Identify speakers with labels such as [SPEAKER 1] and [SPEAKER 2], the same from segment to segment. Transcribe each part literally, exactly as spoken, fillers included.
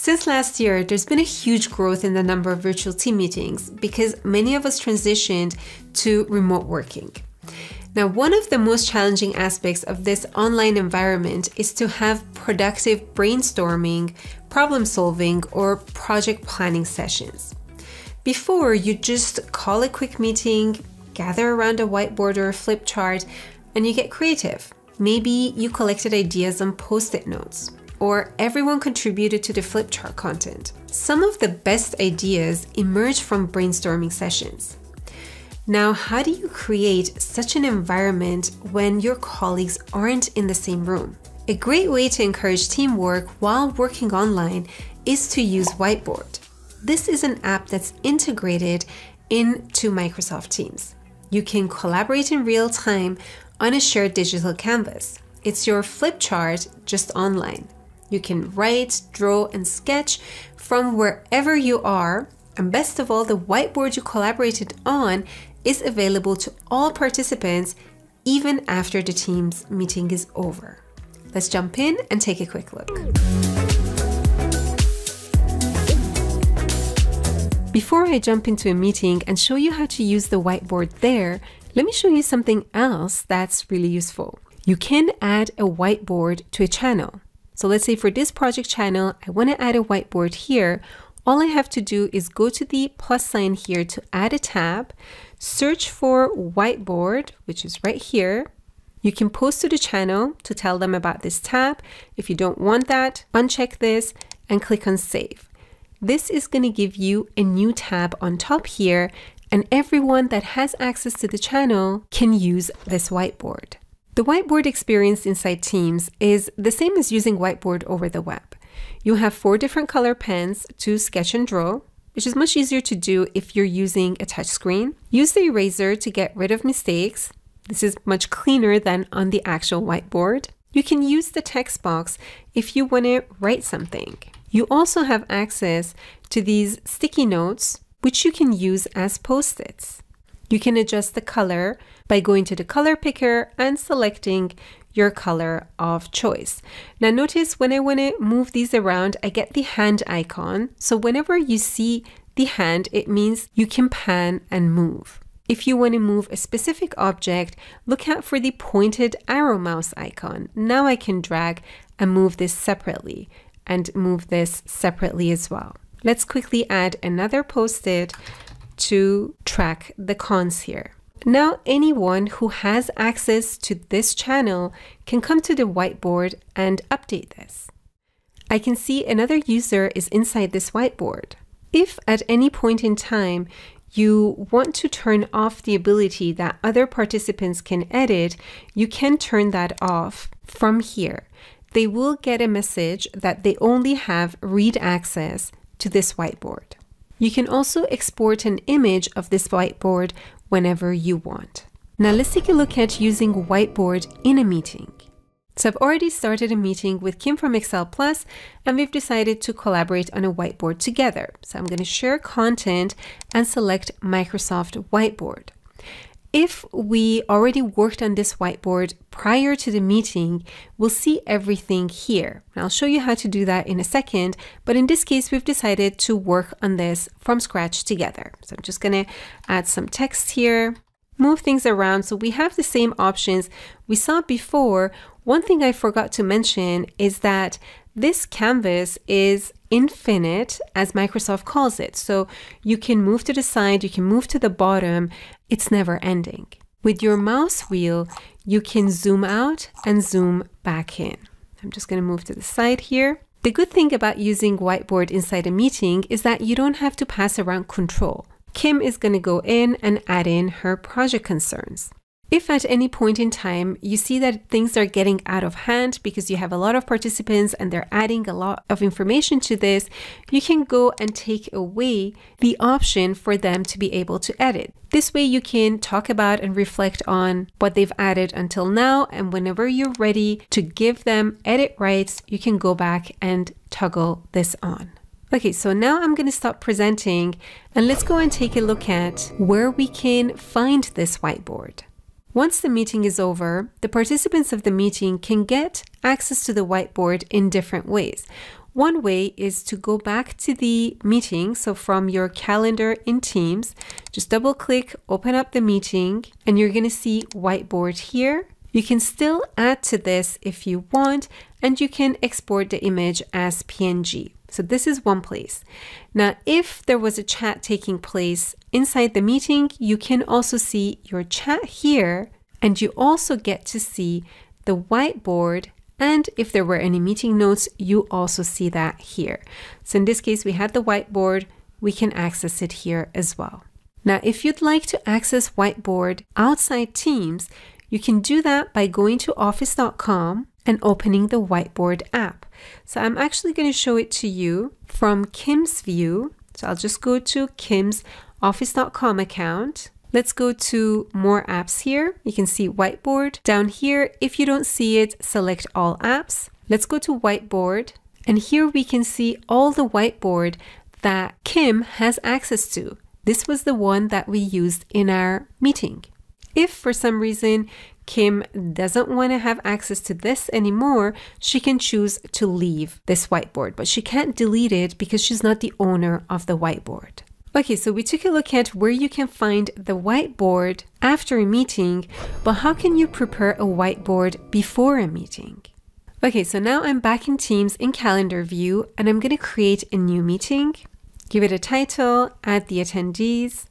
[SPEAKER 1] Since last year, there's been a huge growth in the number of virtual team meetings because many of us transitioned to remote working. Now, one of the most challenging aspects of this online environment is to have productive brainstorming, problem solving, or project planning sessions. Before, you just call a quick meeting, gather around a whiteboard or a flip chart, and you get creative. Maybe you collected ideas on post-it notes, or everyone contributed to the flip chart content. Some of the best ideas emerge from brainstorming sessions. Now, how do you create such an environment when your colleagues aren't in the same room? A great way to encourage teamwork while working online is to use Whiteboard. This is an app that's integrated into Microsoft Teams. You can collaborate in real time on a shared digital canvas. It's your flip chart just online. You can write, draw, and sketch from wherever you are. And best of all, the whiteboard you collaborated on is available to all participants even after the Teams meeting is over. Let's jump in and take a quick look. Before I jump into a meeting and show you how to use the whiteboard there, let me show you something else that's really useful. You can add a whiteboard to a channel. So let's say for this project channel, I want to add a whiteboard here. All I have to do is go to the plus sign here to add a tab, search for whiteboard, which is right here. You can post to the channel to tell them about this tab. If you don't want that, uncheck this and click on save. This is going to give you a new tab on top here, and everyone that has access to the channel can use this whiteboard. The whiteboard experience inside Teams is the same as using Whiteboard over the web. You have four different color pens to sketch and draw, which is much easier to do if you're using a touchscreen. Use the eraser to get rid of mistakes. This is much cleaner than on the actual whiteboard. You can use the text box if you want to write something. You also have access to these sticky notes, which you can use as post-its. You can adjust the color by going to the color picker and selecting your color of choice. Now notice when I want to move these around, I get the hand icon. So whenever you see the hand, it means you can pan and move. If you want to move a specific object, look out for the pointed arrow mouse icon. Now I can drag and move this separately and move this separately as well. Let's quickly add another post-it to track the cons here. Now anyone who has access to this channel can come to the whiteboard and update this. I can see another user is inside this whiteboard. If at any point in time you want to turn off the ability that other participants can edit, you can turn that off from here. They will get a message that they only have read access to this whiteboard. You can also export an image of this whiteboard whenever you want. Now let's take a look at using Whiteboard in a meeting. So I've already started a meeting with Kim from Excel Plus, and we've decided to collaborate on a whiteboard together. So I'm going to share content and select Microsoft Whiteboard. If we already worked on this whiteboard prior to the meeting, we'll see everything here. And I'll show you how to do that in a second, but in this case, we've decided to work on this from scratch together. So I'm just gonna add some text here, move things around. So we have the same options we saw before. One thing I forgot to mention is that this canvas is infinite, as Microsoft calls it. So you can move to the side, you can move to the bottom. It's never ending. With your mouse wheel, you can zoom out and zoom back in. I'm just going to move to the side here. The good thing about using Whiteboard inside a meeting is that you don't have to pass around control. Kim is going to go in and add in her project concerns. If at any point in time you see that things are getting out of hand because you have a lot of participants and they're adding a lot of information to this, you can go and take away the option for them to be able to edit. This way you can talk about and reflect on what they've added until now, and whenever you're ready to give them edit rights, you can go back and toggle this on. Okay, so now I'm going to stop presenting and let's go and take a look at where we can find this whiteboard. Once the meeting is over, the participants of the meeting can get access to the whiteboard in different ways. One way is to go back to the meeting. So from your calendar in Teams, just double click, open up the meeting, and you're going to see Whiteboard here. You can still add to this if you want, and you can export the image as P N G. So this is one place. Now, if there was a chat taking place inside the meeting, you can also see your chat here, and you also get to see the whiteboard. And if there were any meeting notes, you also see that here. So in this case, we had the whiteboard. We can access it here as well. Now, if you'd like to access Whiteboard outside Teams, you can do that by going to office dot com and opening the Whiteboard app. So I'm actually going to show it to you from Kim's view. So I'll just go to Kim's office dot com account. Let's go to more apps here. You can see Whiteboard. Down here, if you don't see it, select all apps. Let's go to Whiteboard. And here we can see all the whiteboard that Kim has access to. This was the one that we used in our meeting. If for some reason Kim doesn't want to have access to this anymore, she can choose to leave this whiteboard, but she can't delete it because she's not the owner of the whiteboard. Okay, so we took a look at where you can find the whiteboard after a meeting, but how can you prepare a whiteboard before a meeting? Okay, so now I'm back in Teams in Calendar view, and I'm going to create a new meeting. Give it a title, add the attendees,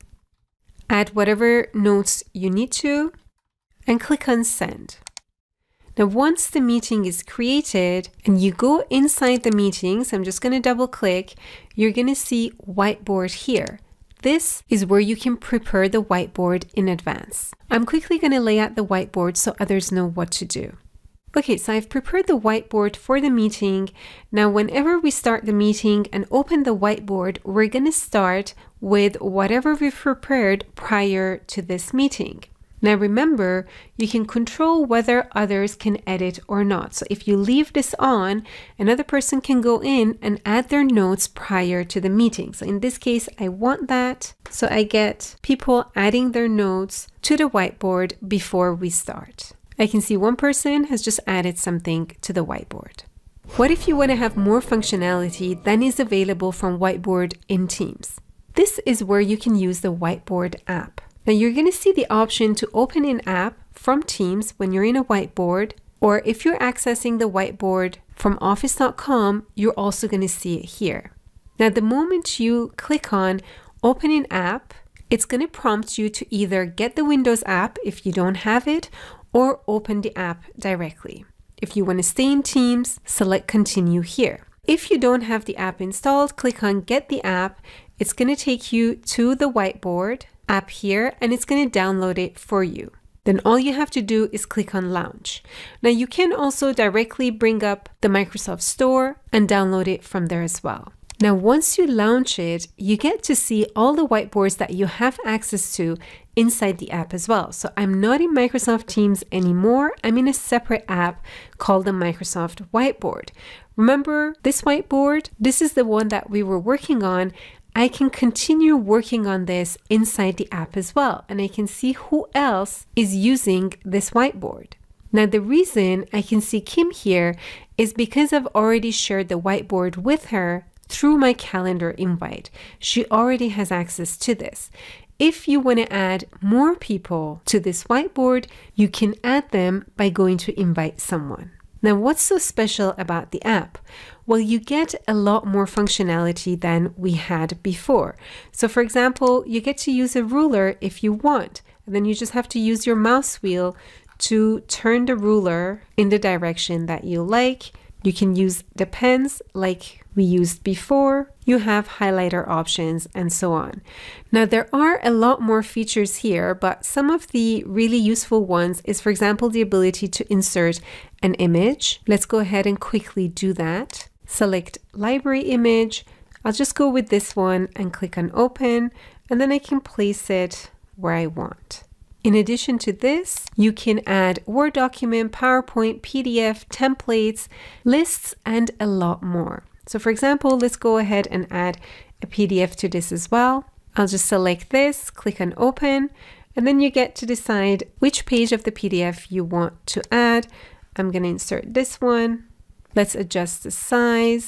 [SPEAKER 1] add whatever notes you need to, and click on Send. Now, once the meeting is created and you go inside the meeting, so I'm just going to double click, you're going to see Whiteboard here. This is where you can prepare the whiteboard in advance. I'm quickly going to lay out the whiteboard so others know what to do. Okay, so I've prepared the whiteboard for the meeting. Now, whenever we start the meeting and open the whiteboard, we're going to start with whatever we've prepared prior to this meeting. Now remember, you can control whether others can edit or not. So if you leave this on, another person can go in and add their notes prior to the meeting. So in this case, I want that. So I get people adding their notes to the whiteboard before we start. I can see one person has just added something to the whiteboard. What if you want to have more functionality than is available from Whiteboard in Teams? This is where you can use the Whiteboard app. Now you're going to see the option to open an app from Teams when you're in a whiteboard, or if you're accessing the whiteboard from office dot com, you're also going to see it here. Now the moment you click on open an app, it's going to prompt you to either get the Windows app if you don't have it, or open the app directly. If you want to stay in Teams, select continue here. If you don't have the app installed, click on get the app. It's going to take you to the whiteboard app here, and it's going to download it for you. Then all you have to do is click on launch. Now you can also directly bring up the Microsoft Store and download it from there as well. Now once you launch it, you get to see all the whiteboards that you have access to inside the app as well. So I'm not in Microsoft Teams anymore. I'm in a separate app called the Microsoft Whiteboard. Remember this whiteboard? This is the one that we were working on. I can continue working on this inside the app as well, and I can see who else is using this whiteboard. Now, the reason I can see Kim here is because I've already shared the whiteboard with her through my calendar invite. She already has access to this. If you want to add more people to this whiteboard, you can add them by going to invite someone. Now, what's so special about the app? Well, you get a lot more functionality than we had before. So for example, you get to use a ruler if you want, and then you just have to use your mouse wheel to turn the ruler in the direction that you like. You can use the pens like we used before. You have highlighter options and so on. Now there are a lot more features here, but some of the really useful ones is, for example, the ability to insert an image. Let's go ahead and quickly do that. Select library image. I'll just go with this one and click on open, and then I can place it where I want. In addition to this, you can add Word document, PowerPoint, P D F, templates, lists, and a lot more. So for example, let's go ahead and add a P D F to this as well. I'll just select this, click on open, and then you get to decide which page of the P D F you want to add. I'm going to insert this one. Let's adjust the size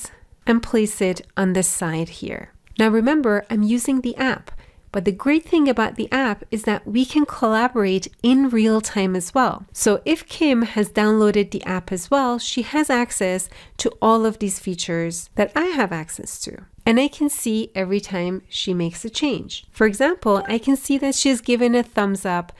[SPEAKER 1] and place it on the side here. Now remember, I'm using the app, but the great thing about the app is that we can collaborate in real time as well. So if Kim has downloaded the app as well, she has access to all of these features that I have access to. And I can see every time she makes a change. For example, I can see that she's given a thumbs up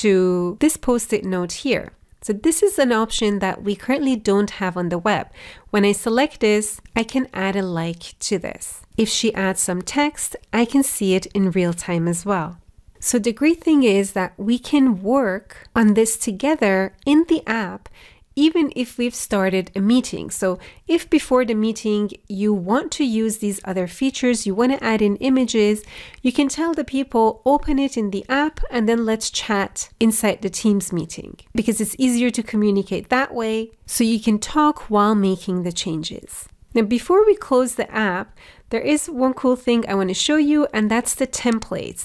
[SPEAKER 1] to this post-it note here. So this is an option that we currently don't have on the web. When I select this, I can add a like to this. If she adds some text, I can see it in real time as well. So the great thing is that we can work on this together in the app, even if we've started a meeting. So if before the meeting you want to use these other features, you want to add in images, you can tell the people, open it in the app and then let's chat inside the Teams meeting, because it's easier to communicate that way, so you can talk while making the changes. Now, before we close the app, there is one cool thing I want to show you, and that's the templates.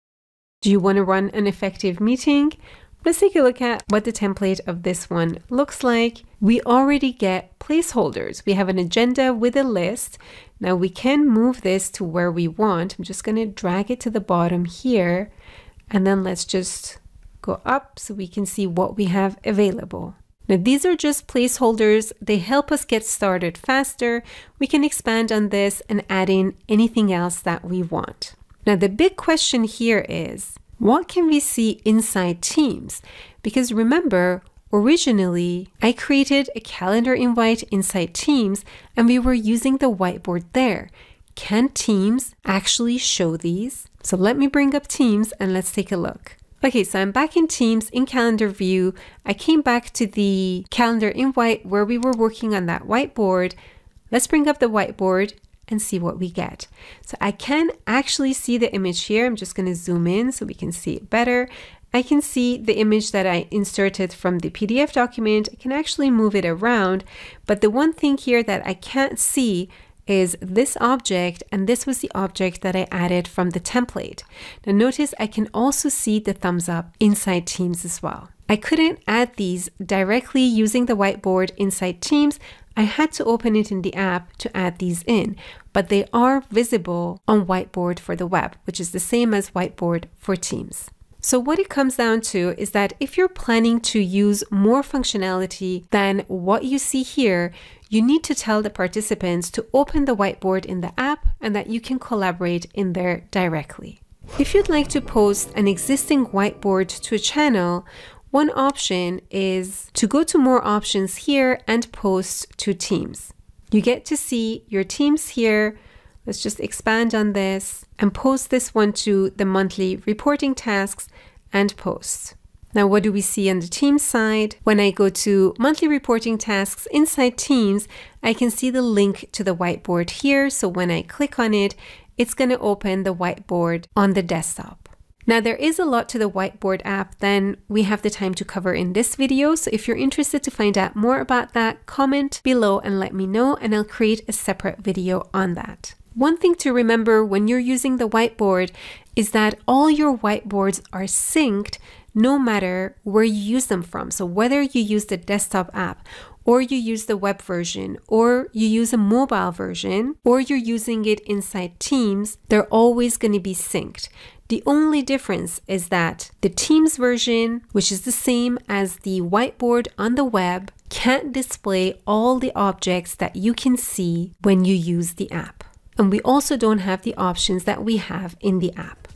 [SPEAKER 1] Do you want to run an effective meeting? Let's take a look at what the template of this one looks like. We already get placeholders. We have an agenda with a list. Now we can move this to where we want. I'm just going to drag it to the bottom here, and then let's just go up so we can see what we have available. Now these are just placeholders. They help us get started faster. We can expand on this and add in anything else that we want. Now the big question here is, what can we see inside Teams? Because remember, originally I created a calendar invite inside Teams and we were using the whiteboard there. Can Teams actually show these? So let me bring up Teams and let's take a look. Okay, so I'm back in Teams in calendar view. I came back to the calendar invite where we were working on that whiteboard. Let's bring up the whiteboard and see what we get. So I can actually see the image here. I'm just going to zoom in so we can see it better. I can see the image that I inserted from the P D F document. I can actually move it around, but the one thing here that I can't see is this object, and this was the object that I added from the template. Now notice I can also see the thumbs up inside Teams as well. I couldn't add these directly using the whiteboard inside Teams. I had to open it in the app to add these in, but they are visible on Whiteboard for the web, which is the same as Whiteboard for Teams. So what it comes down to is that if you're planning to use more functionality than what you see here, you need to tell the participants to open the whiteboard in the app and that you can collaborate in there directly. If you'd like to post an existing whiteboard to a channel, one option is to go to more options here and post to Teams. You get to see your Teams here. Let's just expand on this and post this one to the monthly reporting tasks and post. Now, what do we see on the Teams side? When I go to monthly reporting tasks inside Teams, I can see the link to the whiteboard here. So when I click on it, it's going to open the whiteboard on the desktop. Now, there is a lot to the Whiteboard app than we have the time to cover in this video. So if you're interested to find out more about that, comment below and let me know, and I'll create a separate video on that. One thing to remember when you're using the whiteboard is that all your whiteboards are synced no matter where you use them from. So whether you use the desktop app, or you use the web version, or you use a mobile version, or you're using it inside Teams, they're always going to be synced. The only difference is that the Teams version, which is the same as the whiteboard on the web, can't display all the objects that you can see when you use the app. And we also don't have the options that we have in the app.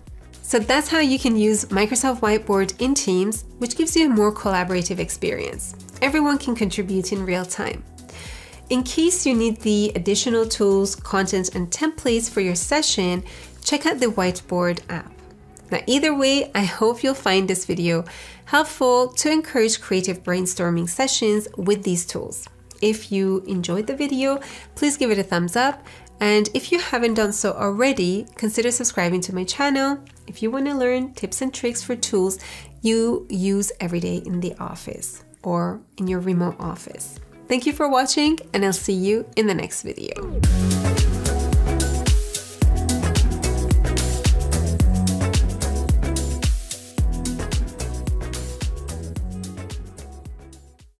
[SPEAKER 1] So that's how you can use Microsoft Whiteboard in Teams, which gives you a more collaborative experience. Everyone can contribute in real time. In case you need the additional tools, content, and templates for your session, check out the Whiteboard app. Now, either way, I hope you'll find this video helpful to encourage creative brainstorming sessions with these tools. If you enjoyed the video, please give it a thumbs up. And if you haven't done so already, consider subscribing to my channel if you want to learn tips and tricks for tools you use every day in the office or in your remote office. Thank you for watching, and I'll see you in the next video.